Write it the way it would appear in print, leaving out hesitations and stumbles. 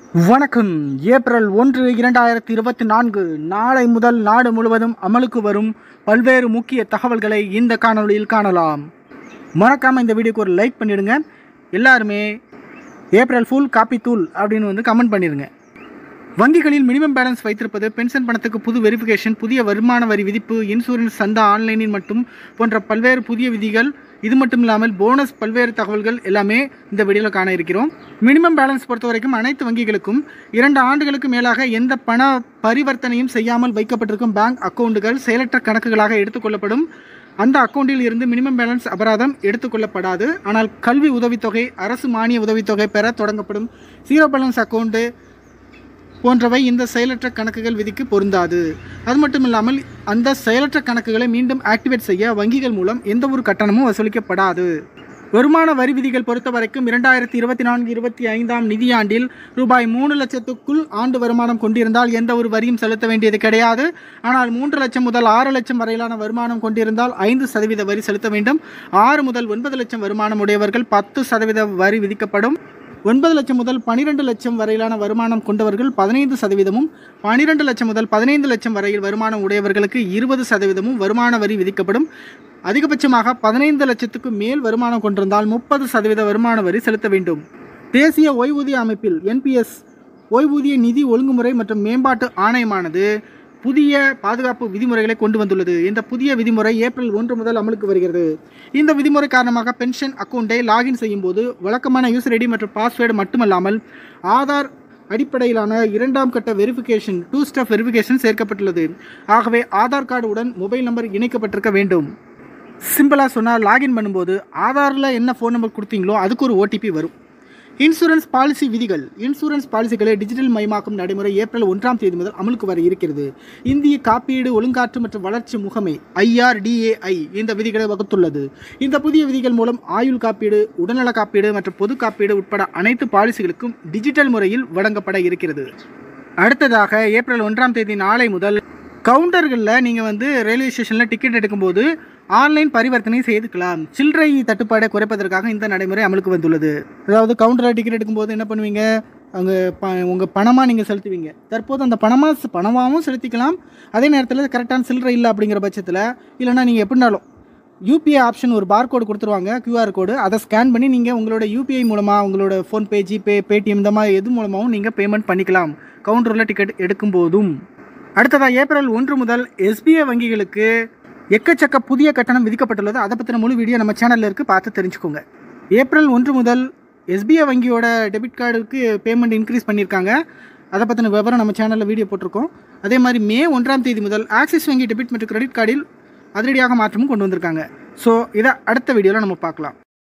வணக்கம். ஏப்ரல் 1, 2024 நாளை முதல் நாடு முழுவதும் அமலுக்கு வரும் பல்வேறு முக்கிய தகவல்களை இந்த காணொளியில் காணலாம். மறக்காமல் இந்த வீடியோக்கு ஒரு லைக் பண்ணிடுங்க. எல்லாருமே ஏப்ரல் ஃபுல் காப்பி தூள் அப்படின்னு கமெண்ட் பண்ணிடுங்க. வங்கிகளில் மினிமம் பேலன்ஸ் வைத்திருப்பது, பென்ஷன் பணத்துக்கு புது வெரிஃபிகேஷன், புதிய வருமான வரி விதிப்பு, இன்சூரன்ஸ் சந்தா ஆன்லைனில் மட்டும் போன்ற பல்வேறு புதிய விதிகள், இது மட்டும் இல்லாமல் போனஸ், பல்வேறு தகவல்கள் எல்லாமே இந்த வீடியோவில் காண இருக்கிறோம். மினிமம் பேலன்ஸ் பொறுத்த வரைக்கும் அனைத்து வங்கிகளுக்கும் 2 ஆண்டுகளுக்கு மேலாக எந்த பண பரிவர்த்தனையும் செய்யாமல் வைக்கப்பட்டிருக்கும் பேங்க் அக்கவுண்டுகள் செயலற்ற கணக்குகளாக எடுத்துக்கொள்ளப்படும். அந்த அக்கௌண்டில் இருந்து மினிமம் பேலன்ஸ் அபராதம் எடுத்துக்கொள்ளப்படாது. ஆனால் கல்வி உதவித்தொகை, அரசு மானிய உதவித்தொகை பெற தொடங்கப்படும் 0 பேலன்ஸ் அக்கௌண்டு போன்றவை இந்த செயலற்ற கணக்குகள் விதிக்கு பொருந்தாது. அது மட்டும் இல்லாமல் அந்த செயலற்ற கணக்குகளை மீண்டும் ஆக்டிவேட் செய்ய வங்கிகள் மூலம் எந்த ஒரு கட்டணமும் வசூலிக்கப்படாது. வருமான வரி விதிகள் பொறுத்த வரைக்கும் 2024-25 நிதியாண்டில் ரூபாய் 3 லட்சத்துக்குள் ஆண்டு வருமானம் கொண்டிருந்தால் எந்த ஒரு வரியும் செலுத்த வேண்டியது கிடையாது. ஆனால் 3 லட்சம் முதல் 6 லட்சம் வரையிலான வருமானம் கொண்டிருந்தால் 5% வரி செலுத்த வேண்டும். 6 முதல் 9 லட்சம் வருமானம் உடையவர்கள் 10% வரி விதிக்கப்படும். 9 லட்சம் முதல் 12 லட்சம் வரையிலான வருமானம் கொண்டவர்கள் 15%, 12 லட்சம் முதல் 15 லட்சம் வரையில் வருமானம் உடையவர்களுக்கு 20% வருமான வரி விதிக்கப்படும். அதிகபட்சமாக 15 லட்சத்துக்கு மேல் வருமானம் கொண்டிருந்தால் 30% வருமான வரி செலுத்த வேண்டும். தேசிய ஓய்வூதிய அமைப்பில் NPS ஓய்வூதிய நிதி ஒழுங்குமுறை மற்றும் மேம்பாட்டு ஆணையமானது புதிய பாதுகாப்பு விதிமுறைகளை கொண்டு வந்துள்ளது. இந்த புதிய விதிமுறை ஏப்ரல் 1 முதல் அமலுக்கு வருகிறது. இந்த விதிமுறை காரணமாக பென்ஷன் அக்கௌண்ட்டை லாகின் செய்யும் போது வழக்கமான யூசர் ஐடி மற்றும் பாஸ்வேர்டு மட்டுமல்லாமல் ஆதார் அடிப்படையிலான 2ஆம் கட்ட வெரிஃபிகேஷன் 2 ஸ்டெப் வெரிஃபிகேஷன் சேர்க்கப்பட்டுள்ளது. ஆகவே ஆதார் கார்டு உடன் மொபைல் நம்பர் இணைக்கப்பட்டிருக்க வேண்டும். சிம்பிளாக சொன்னால், லாகின் பண்ணும்போது ஆதாரில் என்ன ஃபோன் நம்பர் கொடுத்தீங்களோ அதுக்கு ஒரு OTP வரும். இன்சூரன்ஸ் பாலிசி விதிகள். இன்சூரன்ஸ் பாலிசிகளை டிஜிட்டல் மயமாக்கும் நடைமுறை ஏப்ரல் 1ஆம் தேதி முதல் அமலுக்கு வர இருக்கிறது. இந்திய காப்பீடு ஒழுங்காற்று மற்றும் வளர்ச்சி முகமை IRDAI இந்த விதிகளை வகுத்துள்ளது. இந்த புதிய விதிகள் மூலம் ஆயுள் காப்பீடு, உடல்நல காப்பீடு மற்றும் பொது காப்பீடு உட்பட அனைத்து பாலிசிகளுக்கும் டிஜிட்டல் முறையில் வழங்கப்பட இருக்கிறது. அடுத்ததாக ஏப்ரல் 1ஆம் தேதி நாளை முதல் கவுண்டர்களில் நீங்கள் ரயில்வே ஸ்டேஷனில் டிக்கெட் எடுக்கும்போது ஆன்லைன் பரிவர்த்தனை செய்துக்கலாம். சில்லறை தட்டுப்பாடை குறைப்பதற்காக இந்த நடைமுறை அமலுக்கு வந்துள்ளது. அதாவது கவுண்டரில் டிக்கெட் எடுக்கும்போது என்ன பண்ணுவீங்க, அங்கே உங்கள் பணமாக நீங்கள் செலுத்துவீங்க. தற்போது அந்த பணமாகவும் செலுத்திக்கலாம். அதே நேரத்தில் கரெக்டான சில்லறை இல்லை அப்படிங்கிற பட்சத்தில், இல்லைனா நீங்கள் எப்படினாலும் UPI ஆப்ஷன் ஒரு பார்கோடு கொடுத்துருவாங்க, QR கோடு. அதை ஸ்கேன் பண்ணி நீங்கள் உங்களோட UPI மூலமாக, உங்களோட ஃபோன்பே, ஜிபே, பேடிஎம் இந்த மாதிரி எது மூலமாகவும் நீங்கள் பேமெண்ட் பண்ணிக்கலாம் கவுண்டரில் டிக்கெட் எடுக்கும்போதும். அடுத்ததாக ஏப்ரல் 1 முதல் SBI வங்கிகளுக்கு எக்கச்சக்க புதிய கட்டணம் விதிக்கப்பட்டுள்ளது. அதை பற்றின முழு வீடியோ நம்ம சேனலில் இருக்குது, பார்த்து தெரிஞ்சுக்கோங்க. ஏப்ரல் 1 முதல் SBI வங்கியோட டெபிட் கார்டுக்கு பேமெண்ட் இன்க்ரீஸ் பண்ணியிருக்காங்க. அதை பற்றின விவரம் நம்ம சேனலில் வீடியோ போட்டிருக்கோம். அதே மாதிரி மே 1ஆம் தேதி முதல் ஆக்சிஸ் வங்கி டெபிட் மற்றும் கிரெடிட் கார்டில் அதிரடியாக மாற்றமும் கொண்டு வந்திருக்காங்க. ஸோ இதை அடுத்த வீடியோவில் நம்ம பார்க்கலாம்.